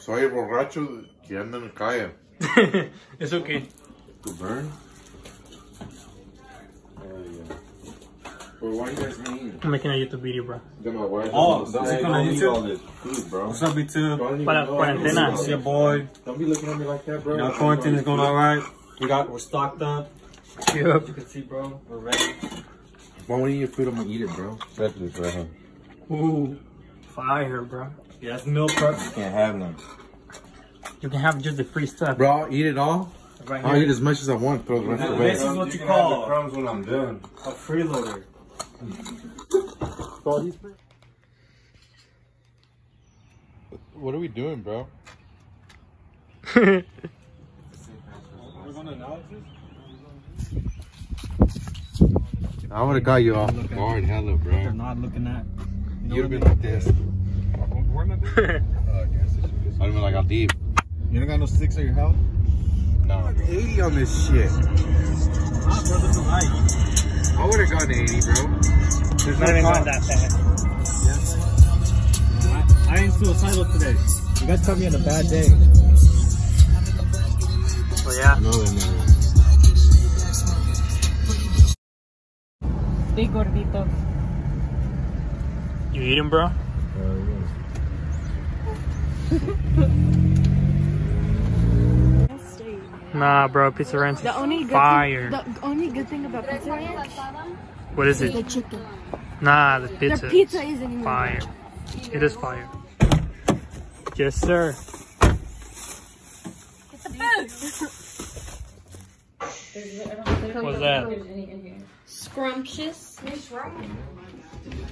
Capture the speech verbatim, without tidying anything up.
Soy el borracho que anda en la calle. It's okay. To burn? Oh, yeah. But why you guys mean? I'm making a YouTube video, bro. Oh, that's it on YouTube? Food, bro. What's up, YouTube? Para cuarentena. It's your boy. Don't be looking at me like that, bro. You know, quarantine is going alright. We got, we're stocked up. Yep. You can see, bro, we're ready. Why don't you eat your food? I'm gonna eat it, bro. Especially for him. Ooh, fire, bro. Yeah, that's meal prep. You can't have none. You can have just the free stuff. Bro, I'll eat it all. Right I'll here. eat as much as I want. Throw the rest Now, away. this is what you call crumbs when I'm done. a freeloader. What are we doing, bro? We're going to analysis? I would have got you off guard, hella, bro. They're not looking at. You'd have been like this. Where am I I'd have been like, I'll leave. You don't got no sticks at your house? No. eighty on this shit. Ah, bro, this is light. I would have gotten eighty, bro. It's not even going that fast. I, I ain't suicidal today. You guys caught me on a bad day. Oh, yeah. I know that nigga. Big gordito. You eating, bro? Nah, bro. Pizza Ranch The only good fire. Thing, the only good thing about Pizza Ranch What is is the it? chicken. Nah, the pizza. Their pizza isn't even Fire. It is fire. Yes, sir. It's a food. What's that? Scrumptious.